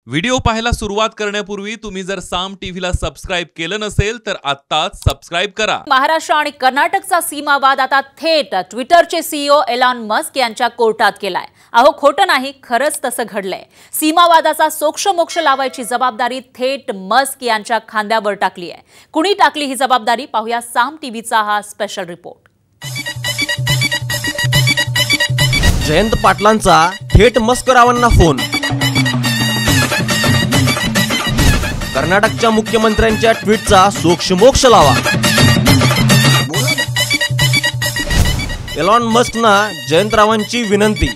Video पाहायला सुरुवात करण्यापूर्वी तुम्ही जर साम टीव्हीला सबस्क्राइब केलं नसेल तर आत्ताच सबस्क्राइब करा। महाराष्ट्र आणि कर्नाटकचा सीमावाद आता थेट ट्विटरचे सीईओ एलॉन मस्क यांच्या कोर्टात केलाय। अहो खोटं नाही, खरंच तसं घडलंय। सीमावादाचा सोक्षमोक्ष लावायची जबाबदारी थेट मस्क यांच्या खांद्यावर टाकली आहे। कुणी टाकली ही जबाबदारी पाहूया साम टीव्हीचा हा स्पेशल रिपोर्ट। जयंत पाटलांचा थेट मस्करावांना फोन। कर्नाटकच्या मुख्यमंत्र्यांच्या ट्विटचा सोक्षमोक्ष लावा। एलॉन मस्कना जयंतरावांची विनंती।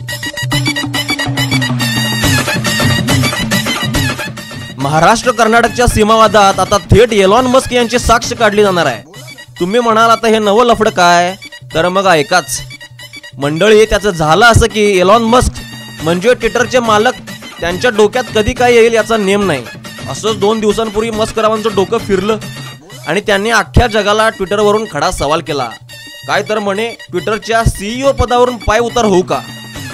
महाराष्ट्र कर्नाटकच्या सीमावादात आता थेट एलॉन मस्क यांची साक्ष काढली जाणार आहे। तुम्ही म्हणाल आता हे नवं लफडं काय, तर मग ऐकाच मंडळी। त्याचं झालं असं की एलॉन मस्क म्हणजे ट्विटरचे मालक, त्यांच्या डोक्यात कधी काय येईल याचा नेम नाही। असंच 2 दिवसांपूर्वी मस्करावांचं डोकं फिरलं आणि त्यांनी अख्ख्या जगाला ट्विटरवरून खडा सवाल केला। काय तर म्हणे, ट्विटरच्या सीईओ पदावरून पाय उतार होऊ का?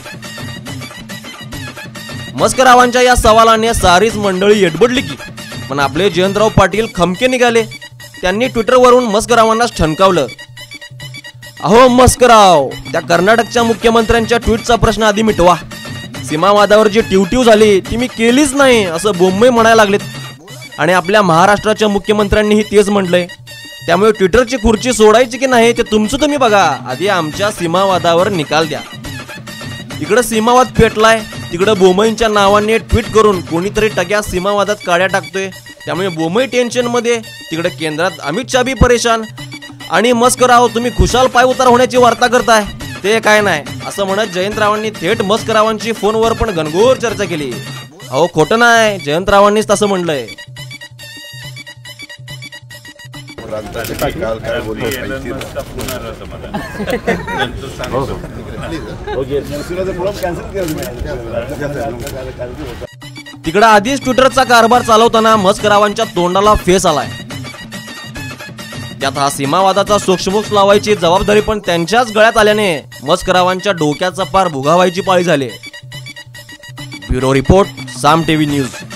मस्करावांच्या या सवालाने सारीच मंडळी एडबडली की, पण आपले जयंतराव पाटील खमके निघाले। त्यांनी ट्विटरवरून मस्करावांनाच ठणकावलं। अहो मस्कराव, त्या कर्नाटकच्या मुख्यमंत्र्यांच्या ट्विटचा प्रश्न आधी मिटवा। सीमावादावर जी टिवटिव झाली ती मी केलीच नाही असं बोंबई म्हणायला लागलेत। आणि आपल्या महाराष्ट्राच्या मुख्यमंत्र्यांनीही तेच म्हटलंय। त्यामुळे ट्विटरची खुर्ची सोडायची की नाही ते तुमचं तुम्ही बघा, आधी आमच्या सीमावादावर निकाल द्या। इकडे सीमावाद पेटलाय, तिकडे बोंबईच्या नावाने ट्विट करून कोणीतरी टग्या सीमावादात काड्या टाकतोय। त्यामुळे बोंबई टेन्शन मध्ये, तिकडे केंद्रात अमित शाह बी परेशान। आणि मस्कराव, तुम्ही खुशाल पाय उतार होण्याची वार्ता करताय ते काय नाही असं म्हणत जयंतरावांनी थेट मस्करावांची फोनवर पण घनघोर चर्चा केली। अहो खोटं नाही, जयंतरावांनीच तसं म्हणलंय। तिकडे आधीच ट्विटरचा कारभार चालवताना मस्करावांच्या तोंडाला फेस आलाय। त्यात हा सीमावादाचा सोक्षमोक्ष लावायची जबाबदारी पण त्यांच्याच गळ्यात आल्याने मस्करावांच्या डोक्याचा पार भुगावायची पाळी झाली। Bureau report, Saam TV news.